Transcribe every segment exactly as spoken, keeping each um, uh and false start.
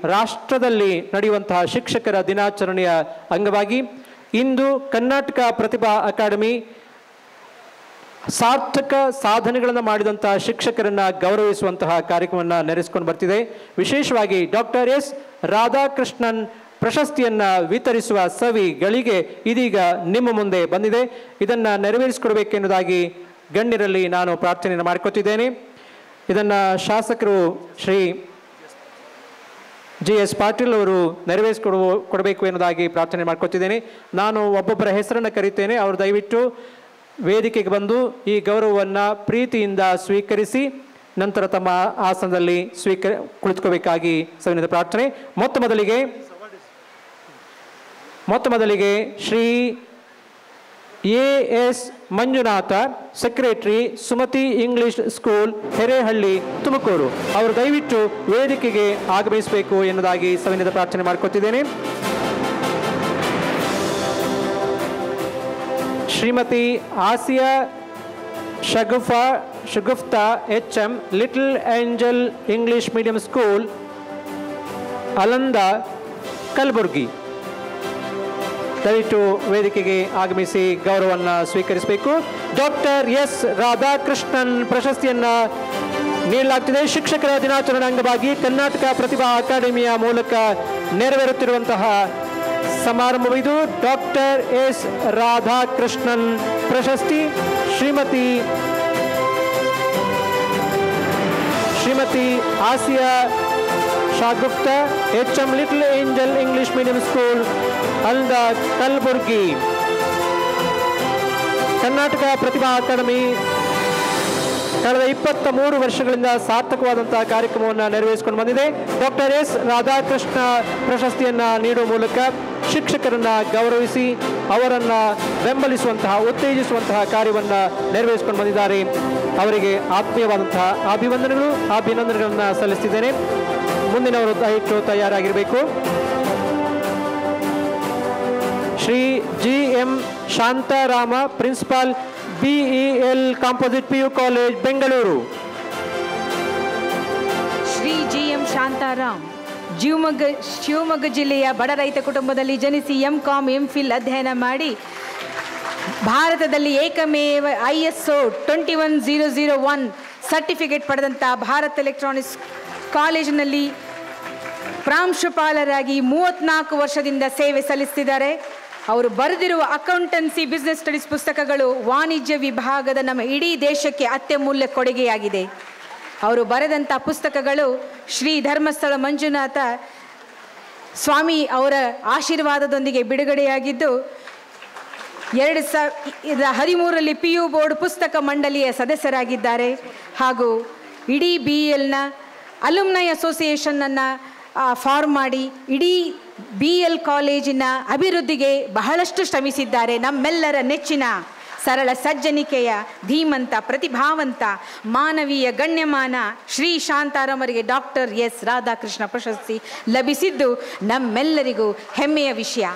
ರಾಷ್ಟ್ರದಲ್ಲಿ ನಡೆಯುವಂತಹ ಶಿಕ್ಷಕರ ದಿನಾಚರಣೆಯ ಅಂಗವಾಗಿ ಇಂದು ಕರ್ನಾಟಕ ಪ್ರತಿಭಾ ಅಕಾಡೆಮಿ ಸಾರ್ಥಕ ಸಾಧನೆಗಳನ್ನು ಮಾಡಿದಂತಹ ಶಿಕ್ಷಕರನ್ನ ಗೌರವಿಸುವಂತಹ ಕಾರ್ಯಕ್ರಮವನ್ನು ನಡೆಸಿಕೊಂಡು ಬರ್ತಿದೆ. ವಿಶೇಷವಾಗಿ ಡಾಕ್ಟರ್ ಎಸ್ ರಾಧಾಕೃಷ್ಣನ್ ಪ್ರಶಸ್ತಿಯನ್ನ ವಿತರಿಸುವ ಸವಿಗಳಿಗೆ ಇದೀಗ ನಿಮ್ಮ ಮುಂದೆ ಬಂದಿದೆ. ಇದನ್ನು ನೆರವೇರಿಸಿಕೊಡಬೇಕೆನ್ನುವುದಾಗಿ ಗಣ್ಯರಲ್ಲಿ ನಾನು ಪ್ರಾರ್ಥನೆಯನ್ನು ಮಾಡಿಕೊತಿದ್ದೇನೆ. ಇದನ್ನು ಶಾಸಕರು ಶ್ರೀ ಜಿ ಎಸ್ ಪಾಟೀಲ್ ಅವರು ನೆರವೇರಿಸಿಕೊಡುವ ಕೊಡಬೇಕು ಎನ್ನುವುದಾಗಿ ಪ್ರಾರ್ಥನೆ ಮಾಡ್ಕೊತಿದ್ದೇನೆ. ನಾನು ಒಬ್ಬೊಬ್ಬರ ಹೆಸರನ್ನು ಕರೀತೇನೆ. ಅವರು ದಯವಿಟ್ಟು ವೇದಿಕೆಗೆ ಬಂದು ಈ ಗೌರವವನ್ನು ಪ್ರೀತಿಯಿಂದ ಸ್ವೀಕರಿಸಿ ನಂತರ ತಮ್ಮ ಆಸನದಲ್ಲಿ ಸ್ವೀಕರ ಕುಳಿತುಕೋಬೇಕಾಗಿ ಸವಿನೀತ ಪ್ರಾರ್ಥನೆ. ಮೊತ್ತ ಮೊದಲಿಗೆ ಮೊತ್ತ ಮೊದಲಿಗೆ Shri A S Manjunath, secretary, Sumati English school, Herehalli, Tumakuru, ಅವರು ದಯವಿಟ್ಟು ವೇದಿಕೆಗೆ ಆಗಮಿಸಬೇಕು ಎನ್ನುವುದಾಗಿ ಸವಿನೀತ ಪ್ರಾರ್ಥನೆ ಮಾಡಿಕೊತಿದ್ದೇನೆ. Shrimati Asiya Shagufa Shagufta H M, little angel English medium school, Aland, Kalaburagi, ದಯವಿಟ್ಟು ವೇದಿಕೆಗೆ ಆಗಮಿಸಿ ಗೌರವವನ್ನು ಸ್ವೀಕರಿಸಬೇಕು. ಡಾಕ್ಟರ್ ಎಸ್ ರಾಧಾಕೃಷ್ಣನ್ ಪ್ರಶಸ್ತಿಯನ್ನು ನೀಡಲಾಗ್ತಿದೆ. ಶಿಕ್ಷಕರ ದಿನಾಚರಣೆ ಅಂಗವಾಗಿ ಕರ್ನಾಟಕ ಪ್ರತಿಭಾ ಅಕಾಡೆಮಿಯ ಮೂಲಕ ನೆರವೇರುತ್ತಿರುವಂತಹ ಸಮಾರಂಭವಿದು. ಡಾಕ್ಟರ್ ಎಸ್ ರಾಧಾಕೃಷ್ಣನ್ ಪ್ರಶಸ್ತಿ Shrimati Shrimati Asiya Shagupta, H M, little angel English medium school, Alda, Kalaburgi. Karnataka ಪ್ರತಿಭಾ ಅಕಾಡೆಮಿ ಕಳೆದ ಇಪ್ಪತ್ತ ಮೂರು ವರ್ಷಗಳಿಂದ ಸಾರ್ಥಕವಾದಂತಹ ಕಾರ್ಯಕ್ರಮವನ್ನು ನೆರವೇರಿಸಿಕೊಂಡು ಬಂದಿದೆ. ಡಾಕ್ಟರ್ ಎಸ್ ರಾಧಾಕೃಷ್ಣ ಪ್ರಶಸ್ತಿಯನ್ನು ನೀಡುವ ಮೂಲಕ ಶಿಕ್ಷಕರನ್ನ ಗೌರವಿಸಿ ಅವರನ್ನು ಬೆಂಬಲಿಸುವಂತಹ ಉತ್ತೇಜಿಸುವಂತಹ ಕಾರ್ಯವನ್ನು ನೆರವೇರಿಸಿಕೊಂಡು ಬಂದಿದ್ದಾರೆ. ಅವರಿಗೆ ಆತ್ಮೀಯವಾದಂತಹ ಅಭಿವಂದನೆಗಳು ಅಭಿನಂದನೆಗಳನ್ನು ಸಲ್ಲಿಸ್ತಿದ್ದೇನೆ. ಮುಂದಿನವರು ದಯವಿಟ್ಟು ತಯಾರಾಗಿರಬೇಕು. Shri G M Shantarama, principal, BEL composite PU college, Bengaluru. Shri G M Shantaram Shivamogga Shivamogga ಜಿಲ್ಲೆಯ ಬಡ ರೈತ ಕುಟುಂಬದಲ್ಲಿ ಜನಿಸಿ ಎಂ ಕಾಮ್ ಎಂ ಫಿಲ್ ಅಧ್ಯಯನ ಮಾಡಿ ಭಾರತದಲ್ಲಿ ಏಕಮೇವ I S O twenty one zero zero one certificate ಪಡೆದಂಥ ಭಾರತ್ ಎಲೆಕ್ಟ್ರಾನಿಕ್ಸ್ ಕಾಲೇಜಿನಲ್ಲಿ ಪ್ರಾಂಶುಪಾಲರಾಗಿ ಮೂವತ್ತ್ನಾಲ್ಕು ವರ್ಷದಿಂದ ಸೇವೆ ಸಲ್ಲಿಸ್ತಿದ್ದಾರೆ. ಅವರು ಬರೆದಿರುವ ಅಕೌಂಟೆನ್ಸಿ ಬಿಸ್ನೆಸ್ ಸ್ಟಡೀಸ್ ಪುಸ್ತಕಗಳು ವಾಣಿಜ್ಯ ವಿಭಾಗದ ನಮ್ಮ ಇಡೀ ದೇಶಕ್ಕೆ ಅತ್ಯಮೂಲ್ಯ ಕೊಡುಗೆಯಾಗಿದೆ. ಅವರು ಬರೆದಂಥ ಪುಸ್ತಕಗಳು ಶ್ರೀ ಧರ್ಮಸ್ಥಳ ಮಂಜುನಾಥ ಸ್ವಾಮಿ ಅವರ ಆಶೀರ್ವಾದದೊಂದಿಗೆ ಬಿಡುಗಡೆಯಾಗಿದ್ದು ಎರಡು ಸಾವಿರದ ಹದಿಮೂರರಲ್ಲಿ ಪಿ ಯು ಬೋರ್ಡ್ ಪುಸ್ತಕ ಮಂಡಳಿಯ ಸದಸ್ಯರಾಗಿದ್ದಾರೆ ಹಾಗೂ ಇಡೀ ಬಿ ಎಲ್ನ ಅಲುಮ್ನೈ ಅಸೋಸಿಯೇಷನ್ನನ್ನು ಫಾರ್ಮ್ ಮಾಡಿ ಇಡೀ ಬಿ ಎಲ್ ಕಾಲೇಜಿನ ಅಭಿವೃದ್ಧಿಗೆ ಬಹಳಷ್ಟು ಶ್ರಮಿಸಿದ್ದಾರೆ. ನಮ್ಮೆಲ್ಲರ ನೆಚ್ಚಿನ ಸರಳ ಸಜ್ಜನಿಕೆಯ ಧೀಮಂತ ಪ್ರತಿಭಾವಂತ ಮಾನವೀಯ ಗಣ್ಯಮಾನ ಶ್ರೀ ಶಾಂತಾರಾಮರಿಗೆ ಡಾಕ್ಟರ್ ಎಸ್ ರಾಧಾಕೃಷ್ಣ ಪ್ರಶಸ್ತಿ ಲಭಿಸಿದ್ದು ನಮ್ಮೆಲ್ಲರಿಗೂ ಹೆಮ್ಮೆಯ ವಿಷಯ.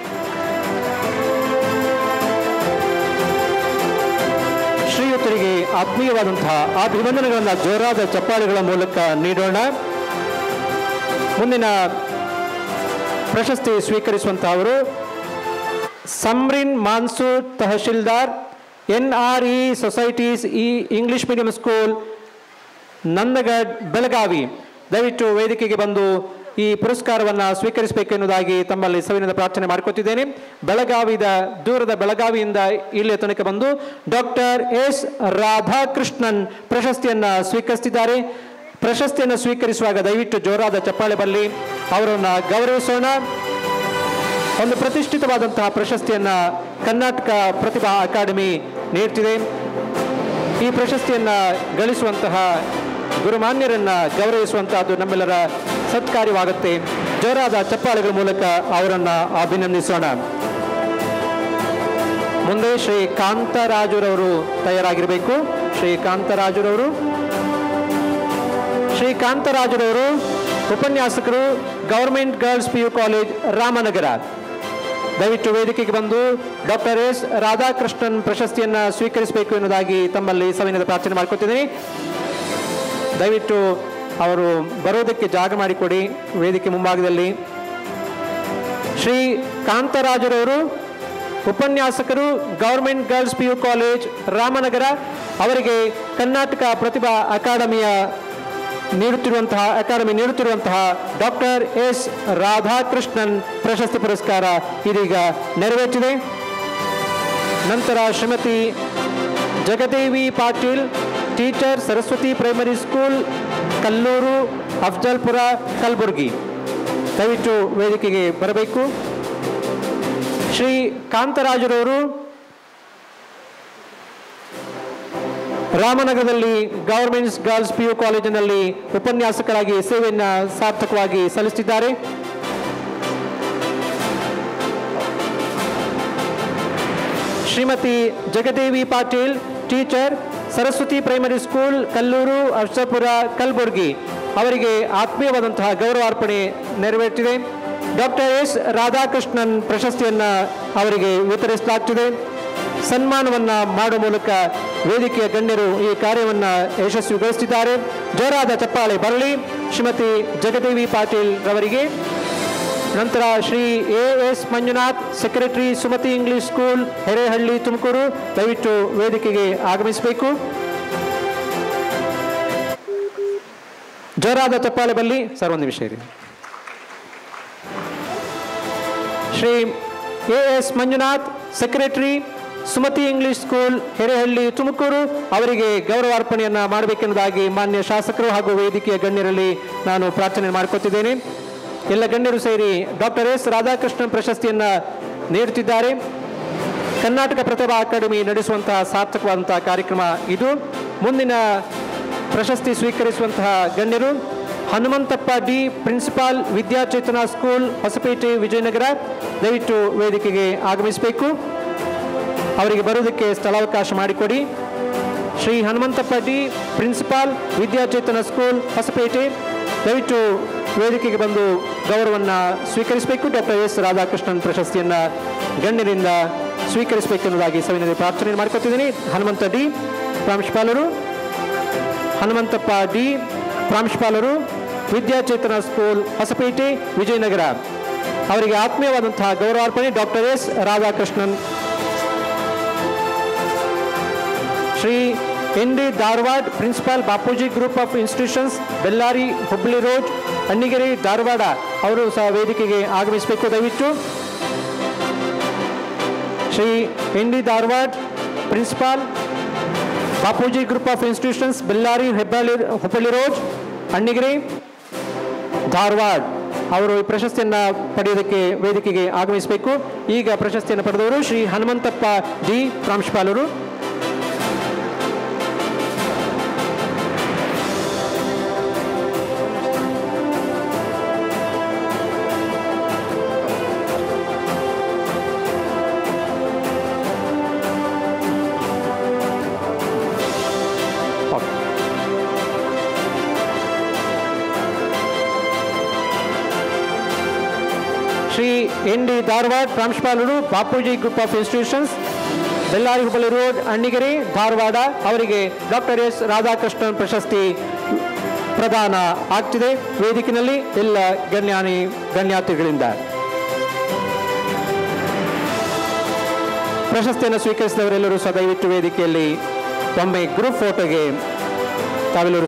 ಶ್ರೀಯುತರಿಗೆ ಆತ್ಮೀಯವಾದಂತಹ ಅಭಿನಂದನೆಗಳನ್ನು ಜೋರಾದ ಚಪ್ಪಾಳೆಗಳ ಮೂಲಕ ನೀಡೋಣ. ಮುಂದಿನ ಪ್ರಶಸ್ತಿ ಸ್ವೀಕರಿಸುವಂತಹ ಅವರು Samarin Mansoor, tahsildar, N R E societies E English medium school, Nandagad, Belagavi. ದಯವಿಟ್ಟು ವೇದಿಕೆಗೆ ಬಂದು ಈ ಪುರಸ್ಕಾರವನ್ನು ಸ್ವೀಕರಿಸಬೇಕೆನ್ನುವುದಾಗಿ ತಮ್ಮಲ್ಲಿ ಸವಿನೀತ ಪ್ರಾರ್ಥನೆ ಮಾಡಿಕೊತಿದ್ದೇನೆ. ಬೆಳಗಾವಿದ ದೂರದ ಬೆಳಗಾವಿಯಿಂದ ಇಲ್ಲಿಯ ತನಕ ಬಂದು ಡಾಕ್ಟರ್ ಎಸ್ ರಾಧಾಕೃಷ್ಣನ್ ಪ್ರಶಸ್ತಿಯನ್ನು ಸ್ವೀಕರಿಸುತ್ತಿದ್ದಾರೆ. ಪ್ರಶಸ್ತಿಯನ್ನು ಸ್ವೀಕರಿಸುವಾಗ ದಯವಿಟ್ಟು ಜೋರಾದ ಚಪ್ಪಾಳೆ ಬರಲಿ. ಅವರನ್ನು ಗೌರವಿಸೋಣ. ಒಂದು ಪ್ರತಿಷ್ಠಿತವಾದಂತಹ ಪ್ರಶಸ್ತಿಯನ್ನು ಕರ್ನಾಟಕ ಪ್ರತಿಭಾ ಅಕಾಡೆಮಿ ನೀಡ್ತಿದೆ. ಈ ಪ್ರಶಸ್ತಿಯನ್ನು ಗಳಿಸುವಂತಹ ಗುರುಮಾನ್ಯರನ್ನು ಗೌರವಿಸುವಂತಹದ್ದು ನಮ್ಮೆಲ್ಲರ ಸತ್ಕಾರ್ಯವಾಗುತ್ತೆ. ಜೋರಾದ ಚಪ್ಪಾಳೆಗಳ ಮೂಲಕ ಅವರನ್ನು ಅಭಿನಂದಿಸೋಣ. ಮುಂದೆ ಶ್ರೀ ಕಾಂತರಾಜುರವರು ತಯಾರಾಗಿರಬೇಕು. ಶ್ರೀ ಕಾಂತರಾಜುರವರು ಶ್ರೀ ಕಾಂತರಾಜುರವರು ಉಪನ್ಯಾಸಕರು, government girls P U college, Ramanagara. ದಯವಿಟ್ಟು ವೇದಿಕೆಗೆ ಬಂದು ಡಾಕ್ಟರ್ ಎಸ್ ರಾಧಾಕೃಷ್ಣನ್ ಪ್ರಶಸ್ತಿಯನ್ನು ಸ್ವೀಕರಿಸಬೇಕು ಎನ್ನುವುದಾಗಿ ತಮ್ಮಲ್ಲಿ ಸವಿನೀತ ಪ್ರಾರ್ಥನೆ ಮಾಡ್ಕೊತಿದ್ದೀನಿ. ದಯವಿಟ್ಟು ಅವರು ಬರೋದಕ್ಕೆ ಜಾಗ ಮಾಡಿಕೊಡಿ ವೇದಿಕೆ ಮುಂಭಾಗದಲ್ಲಿ. ಶ್ರೀ ಕಾಂತರಾಜರವರು ಉಪನ್ಯಾಸಕರು, government girls P U college Ramanagara. ಅವರಿಗೆ ಕರ್ನಾಟಕ ಪ್ರತಿಭಾ ಅಕಾಡೆಮಿಯ ನೀಡುತ್ತಿರುವಂತಹ ಅಕಾಡೆಮಿ ನೀಡುತ್ತಿರುವಂತಹ ಡಾಕ್ಟರ್ ಎಸ್ ರಾಧಾಕೃಷ್ಣನ್ ಪ್ರಶಸ್ತಿ ಪುರಸ್ಕಾರ ಇದೀಗ ನೆರವೇರಿಸಿದೆ. ನಂತರ Shrimati Jagadevi Patil, teacher, Saraswati primary school, Kallur, Afzalpur, Kalaburagi, ದಯವಿಟ್ಟು ವೇದಿಕೆಗೆ ಬರಬೇಕು. ಶ್ರೀ ಕಾಂತರಾಜರವರು ರಾಮನಗರದಲ್ಲಿ ಗವರ್ಮೆಂಟ್ ಗರ್ಲ್ಸ್ ಪಿ ಯು ಕಾಲೇಜಿನಲ್ಲಿ ಉಪನ್ಯಾಸಕರಾಗಿ ಸೇವೆಯನ್ನು ಸಾರ್ಥಕವಾಗಿ ಸಲ್ಲಿಸುತ್ತಿದ್ದಾರೆ. Shrimati Jagadevi Patil, teacher, Saraswati primary school, Kallur, Afzalpur, Kalaburagi, ಅವರಿಗೆ ಆತ್ಮೀಯವಾದಂತಹ ಗೌರವಾರ್ಪಣೆ ನೆರವೇರಿಸಿದೆ. ಡಾಕ್ಟರ್ ಎಸ್ ರಾಧಾಕೃಷ್ಣನ್ ಪ್ರಶಸ್ತಿಯನ್ನು ಅವರಿಗೆ ವಿತರಿಸಲಾಗುತ್ತಿದೆ. ಸನ್ಮಾನವನ್ನು ಮಾಡುವ ಮೂಲಕ ವೇದಿಕೆಯ ಗಣ್ಯರು ಈ ಕಾರ್ಯವನ್ನು ಯಶಸ್ವಿಗೊಳಿಸುತ್ತಿದ್ದಾರೆ. ಜೋರಾದ ಚಪ್ಪಾಳೆ ಬರಲಿ ಶ್ರೀಮತಿ ಜಗದೇವಿ ಪಾಟೀಲ್ ರವರಿಗೆ. ನಂತರ Shri A S Manjunath, secretary, Sumati English school, Herehalli, Tumakuru, ದಯವಿಟ್ಟು ವೇದಿಕೆಗೆ ಆಗಮಿಸಬೇಕು. ಜೋರಾದ ಚಪ್ಪಾಳೆ ಬರಲಿ ಸರ್. ಒಂದು ನಿಮಿಷ ಇರಿ. Shri A S Manjunath, secretary, Sumati English school, Herehalli, Tumakuru, ಅವರಿಗೆ ಗೌರವಾರ್ಪಣೆಯನ್ನು ಮಾಡಬೇಕೆಂಬುದಾಗಿ ಮಾನ್ಯ ಶಾಸಕರು ಹಾಗೂ ವೇದಿಕೆಯ ಗಣ್ಯರಲ್ಲಿ ನಾನು ಪ್ರಾರ್ಥನೆ ಮಾಡಿಕೊತಿದ್ದೇನೆ. ಎಲ್ಲ ಗಣ್ಯರು ಸೇರಿ ಡಾಕ್ಟರ್ ಎಸ್ ರಾಧಾಕೃಷ್ಣನ್ ಪ್ರಶಸ್ತಿಯನ್ನು ನೀಡುತ್ತಿದ್ದಾರೆ. ಕರ್ನಾಟಕ ಪ್ರತಿಭಾ ಅಕಾಡೆಮಿ ನಡೆಸುವಂತಹ ಸಾರ್ಥಕವಾದಂತಹ ಕಾರ್ಯಕ್ರಮ ಇದು. ಮುಂದಿನ ಪ್ರಶಸ್ತಿ ಸ್ವೀಕರಿಸುವಂತಹ ಗಣ್ಯರು Hanumanthappa D, principal, Vidyachetana school, Hosapete, Vijayanagara, ದಯವಿಟ್ಟು ವೇದಿಕೆಗೆ ಆಗಮಿಸಬೇಕು. ಅವರಿಗೆ ಬರುವುದಕ್ಕೆ ಸ್ಥಳಾವಕಾಶ ಮಾಡಿಕೊಡಿ. Shri Hanumanthappa D, principal, Vidyachetana school, Hosapete, ದಯವಿಟ್ಟು ವೇದಿಕೆಗೆ ಬಂದು ಗೌರವವನ್ನು ಸ್ವೀಕರಿಸಬೇಕು. ಡಾಕ್ಟರ್ ಎಸ್ ರಾಧಾಕೃಷ್ಣನ್ ಪ್ರಶಸ್ತಿಯನ್ನು ಗಣ್ಯರಿಂದ ಸ್ವೀಕರಿಸಬೇಕೆನ್ನುವುದಾಗಿ ಸವಿನಯ ಪ್ರಾರ್ಥನೆ ಮಾಡಿಕೊತಿದ್ದೀನಿ. ಹನುಮಂತ ಡಿ ಪ್ರಾಂಶುಪಾಲರು, ಹನುಮಂತಪ್ಪ ಡಿ ಪ್ರಾಂಶುಪಾಲರು, ವಿದ್ಯಾಚೇತನ ಸ್ಕೂಲ್, ಹೊಸಪೇಟೆ, ವಿಜಯನಗರ, ಅವರಿಗೆ ಆತ್ಮೀಯವಾದಂತಹ ಗೌರವಾರ್ಪಣೆ doctor S Radhakrishnan. Shri N D Dharwad, principal, Bapuji group of institutions, Bellary, Hubballi road, Annigere, Dharwad, ಅವರು ಸಹ ವೇದಿಕೆಗೆ ಆಗಮಿಸಬೇಕು ದಯವಿಟ್ಟು. Shri N D Dharwad, principal, Bapuji group of institutions, Bellary, Hebballi Hubballi road, Annigere, Dharwad, ಅವರು ಈ ಪ್ರಶಸ್ತಿಯನ್ನು ಪಡೆಯೋದಕ್ಕೆ ವೇದಿಕೆಗೆ ಆಗಮಿಸಬೇಕು. ಈಗ ಪ್ರಶಸ್ತಿಯನ್ನು ಪಡೆದವರು ಶ್ರೀ ಹನುಮಂತಪ್ಪ ಡಿ ಪ್ರಾಂಶುಪಾಲರು. ಶ್ರೀ ಎನ್ ಡಿ ಧಾರವಾಡ್ ಪ್ರಾಂಶುಪಾಲರು, Bapuji group of institutions, Bellary, Hubballi road, Annigere, Dharwad, ಅವರಿಗೆ ಡಾಕ್ಟರ್ ಎಸ್ ರಾಧಾಕೃಷ್ಣನ್ ಪ್ರಶಸ್ತಿ ಪ್ರದಾನ ಆಗ್ತಿದೆ ವೇದಿಕೆಯಲ್ಲಿ ಎಲ್ಲ ಗಣ್ಯಾನಿ ಗಣ್ಯಾತಿಗಳಿಂದ. ಪ್ರಶಸ್ತಿಯನ್ನು ಸ್ವೀಕರಿಸಿದವರೆಲ್ಲರೂ ಸಹ ದಯವಿಟ್ಟು ವೇದಿಕೆಯಲ್ಲಿ ಒಮ್ಮೆ ಗ್ರೂಪ್ ಫೋಟೋಗೆ ತಾವೆಲ್ಲರೂ